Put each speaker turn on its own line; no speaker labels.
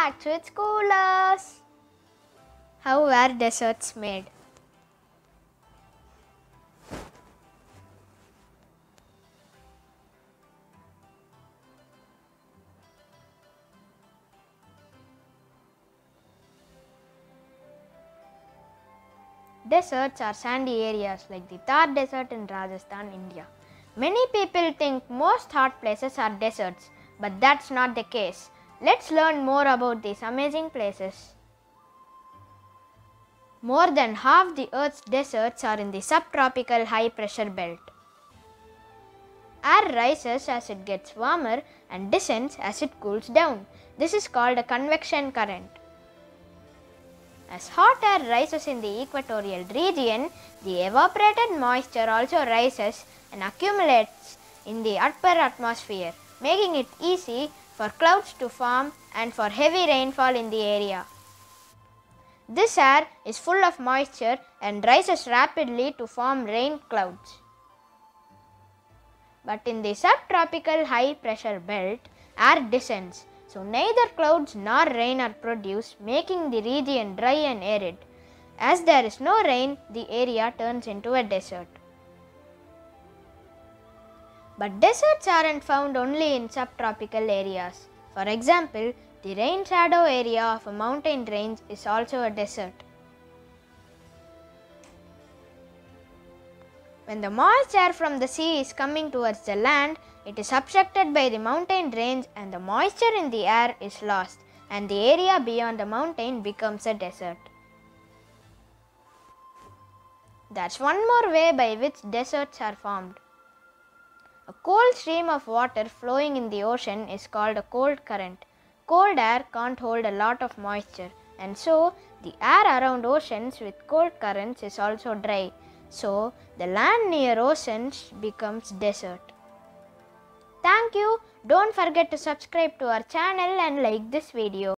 Facts with Schoolers. How were deserts made? Deserts are sandy areas like the Thar Desert in Rajasthan, India. Many people think most hot places are deserts, but that's not the case. Let's learn more about these amazing places. More than half the Earth's deserts are in the subtropical high pressure belt. Air rises as it gets warmer and descends as it cools down. This is called a convection current. As hot air rises in the equatorial region, the evaporated moisture also rises and accumulates in the upper atmosphere, making it easy for clouds to form and for heavy rainfall in the area. This air is full of moisture and rises rapidly to form rain clouds. But in the subtropical high pressure belt, air descends, so neither clouds nor rain are produced, making the region dry and arid. As there is no rain, the area turns into a desert. But deserts aren't found only in subtropical areas. For example, the rain shadow area of a mountain range is also a desert. When the moist air from the sea is coming towards the land, it is obstructed by the mountain range and the moisture in the air is lost, and the area beyond the mountain becomes a desert. That's one more way by which deserts are formed. A cold stream of water flowing in the ocean is called a cold current. Cold air can't hold a lot of moisture, and so the air around oceans with cold currents is also dry. So, the land near oceans becomes desert. Thank you. Don't forget to subscribe to our channel and like this video.